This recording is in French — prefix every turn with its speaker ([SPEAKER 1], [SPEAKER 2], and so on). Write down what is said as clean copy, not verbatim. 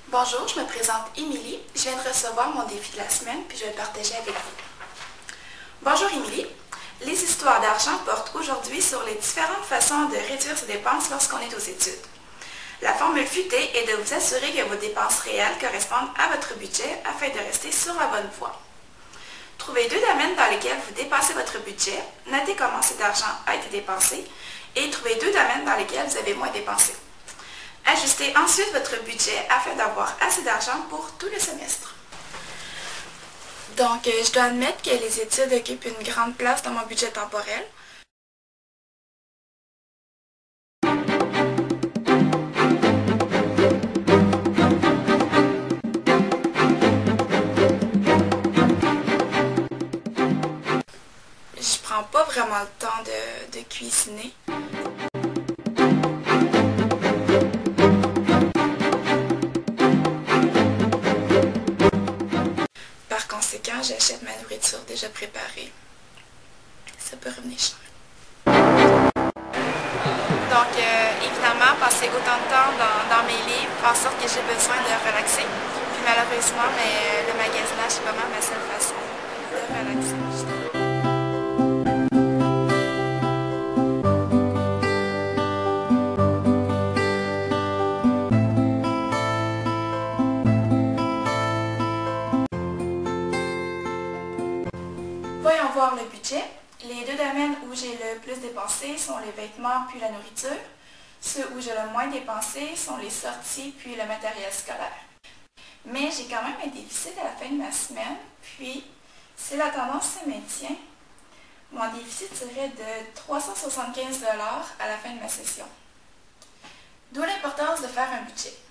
[SPEAKER 1] Bonjour, je me présente Émilie. Je viens de recevoir mon défi de la semaine puis je vais le partager avec vous. Bonjour Émilie. Les histoires d'argent portent aujourd'hui sur les différentes façons de réduire ses dépenses lorsqu'on est aux études. La formule futée est de vous assurer que vos dépenses réelles correspondent à votre budget afin de rester sur la bonne voie. Trouvez 2 domaines dans lesquels vous dépassez votre budget, notez comment cet argent a été dépensé et trouvez 2 domaines dans lesquels vous avez moins dépensé. Ajustez ensuite votre budget afin d'avoir assez d'argent pour tout le semestre. Donc, je dois admettre que les études occupent une grande place dans mon budget temporel. Je prends pas vraiment le temps de cuisiner. Par conséquent, j'achète ma nourriture déjà préparée. Ça peut revenir cher. Donc, évidemment, passer autant de temps dans mes livres fait en sorte que j'ai besoin de relaxer. Puis malheureusement, le magasinage, c'est vraiment ma seule façon de relaxer. Voyons voir le budget. Les 2 domaines où j'ai le plus dépensé sont les vêtements puis la nourriture. Ceux où j'ai le moins dépensé sont les sorties puis le matériel scolaire. Mais j'ai quand même un déficit à la fin de ma semaine, puis si la tendance se maintient, mon déficit serait de 375 $ à la fin de ma session. D'où l'importance de faire un budget.